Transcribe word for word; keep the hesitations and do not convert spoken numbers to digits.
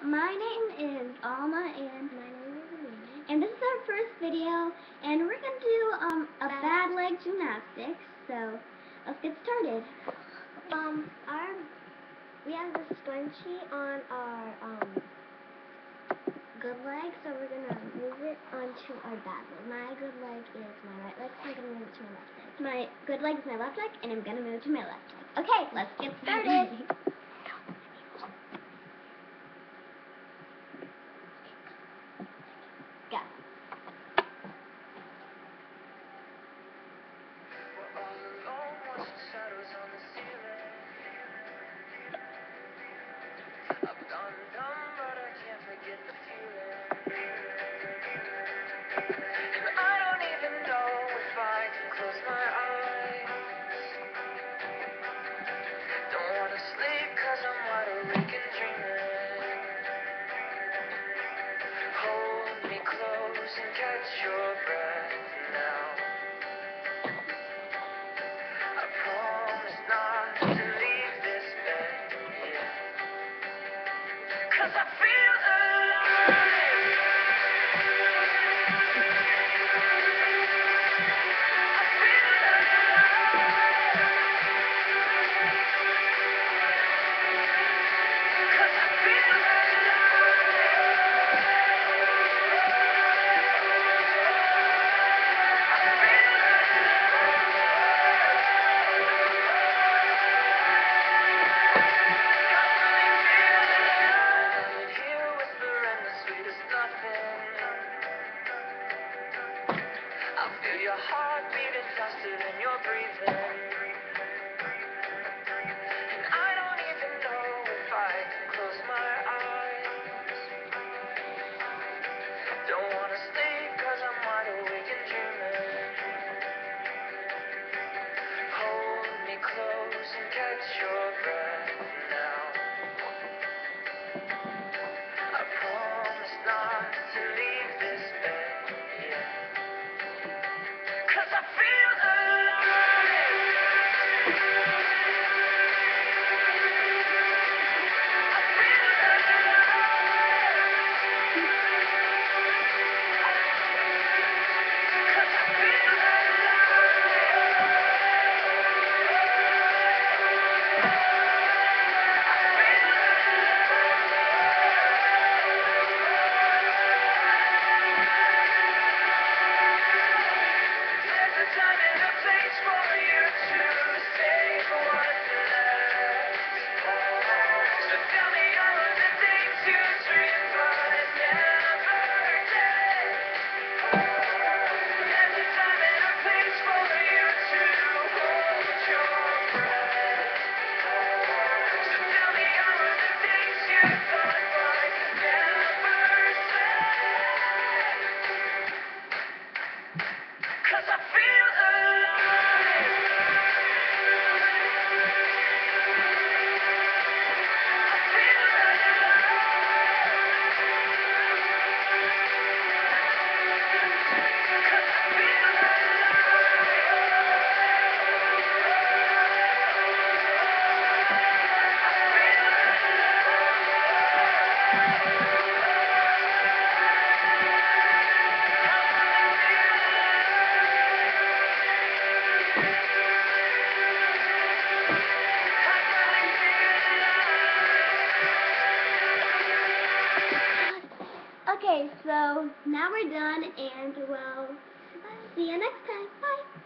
my name is Alma, and My name is Amina. and this is our first video, and we're gonna do um a Bad. bad leg gymnastics. So let's get started. Um, our we have the scrunchie on our um good leg, so we're gonna move it onto our bad leg. My good leg is my right leg, so I'm gonna move it to my left leg. My good leg is my left leg, and I'm gonna move to my left leg. Okay, let's get started. Go. And catch your breath now. I promise not to leave this bed yet. 'Cause I feel alive. I feel alive. 'Cause I feel alive. I feel your heart beating faster than you're breathing. And I don't even know if I can close my eyes. Don't wanna sleep 'cause I'm wide awake and dreaming. Hold me close and catch your breath now. I promise not to leave this bed yet. 'Cause I feel alive. I feel alive. 'Cause I feel There's a time and a place for you to save what's left. So tell me all of the things you dream but never did. There's a time and a place for you to hold your breath. So tell me all of the things you thought but never said. 'Cause I feel alive. I feel alive. 'Cause I feel Okay, so now we're done, and we'll see you next time. Bye.